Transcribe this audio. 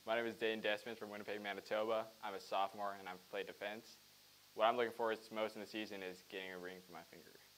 My name is Dane Despins from Winnipeg, Manitoba. I'm a sophomore and I play defense. What I'm looking forward to most in the season is getting a ring for my finger.